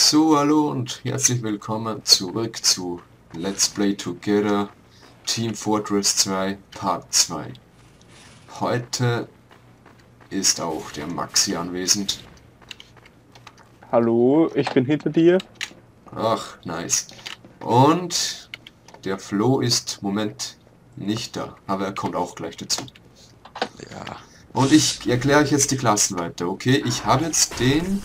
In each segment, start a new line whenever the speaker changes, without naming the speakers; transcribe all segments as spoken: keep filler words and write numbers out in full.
So, hallo und herzlich willkommen zurück zu Let's Play Together Team Fortress zwei Part zwei. Heute ist auch der Maxi anwesend.
Hallo, ich bin hinter dir.
Ach, nice. Und der Flo ist, Moment, nicht da, aber er kommt auch gleich dazu.
Ja.
Und ich erkläre euch jetzt die Klassen weiter, okay? Ich habe jetzt den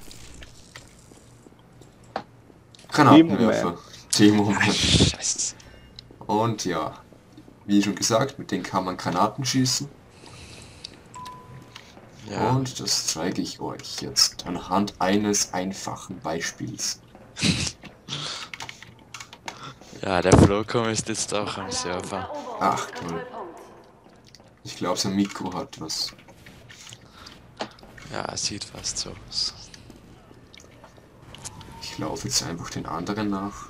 Granatenwerfer. Demo-Man.
Scheiße.
Und ja, wie schon gesagt, mit denen kann man Granaten schießen.
Ja.
Und das zeige ich euch jetzt anhand eines einfachen Beispiels.
Ja, der Flowcom ist jetzt auch am Server.
Ach toll. Ich glaube, sein Mikro hat was.
Ja, sieht fast so aus.
Ich laufe jetzt einfach den anderen nach.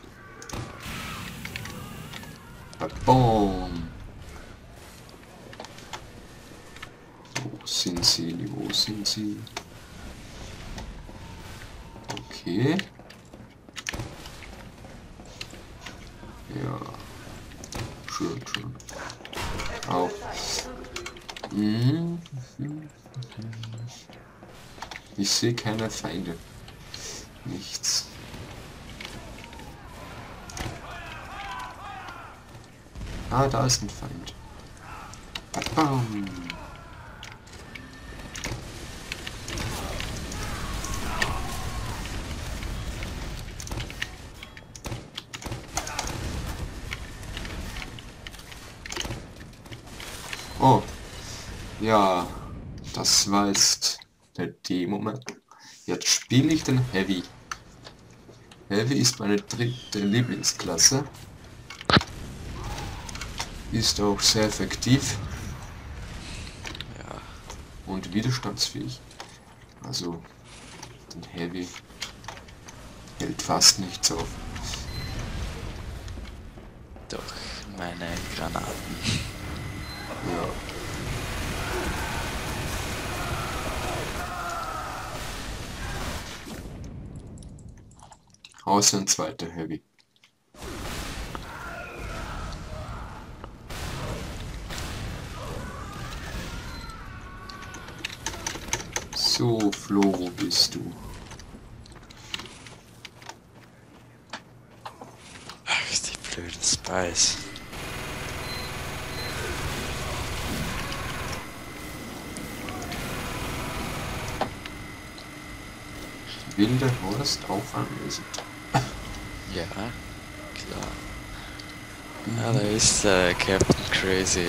Boom. Wo sind sie? Wo sind sie? Okay. Ja. Schön, schön. Auch. Mhm. Ich sehe keine Feinde. Nichts. Ah, da ist ein Feind. Bam. Oh, ja, das war jetzt der Demo-Man. Jetzt spiele ich den Heavy. Heavy ist meine dritte Lieblingsklasse. Ist auch sehr effektiv.
Ja.
Und widerstandsfähig. Also, den Heavy hält fast nichts auf.
Doch, meine Granaten.
Ja. Außer ein zweiter Heavy. So, Flo, wo bist du?
Ach, die blöden Spies.
Wilde Horst auch anwesend.
Ja, klar. Ja, da ist äh, Captain Crazy.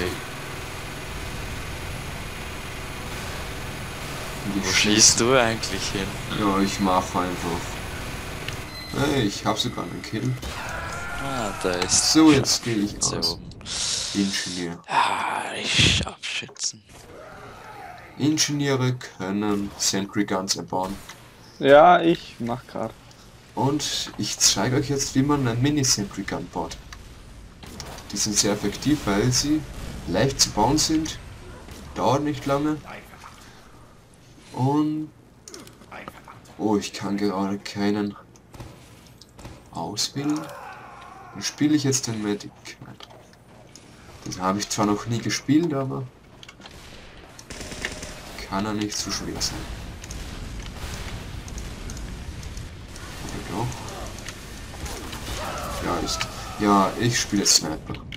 Und ich
Wo schießt du eigentlich hin?
Ja, ich mache einfach. Hey, ich habe sogar einen Kill.
Ah, da ist...
So, jetzt gehe ich
so
aus.
oben.
Ingenieur.
Ah, ich Scharfschützen.
Ingenieure können Sentry Guns erbauen.
Ja, ich mach grad.
Und ich zeige euch jetzt, wie man ein Mini-Sentry Gun baut. Die sind sehr effektiv, weil sie leicht zu bauen sind, dauert nicht lange. Und... Oh, ich kann gerade keinen auswählen. Dann spiele ich jetzt den Medic. Den habe ich zwar noch nie gespielt, aber kann er nicht so schwer sein. Oder doch? Ja, ist. Ja, ich spiele Sniper.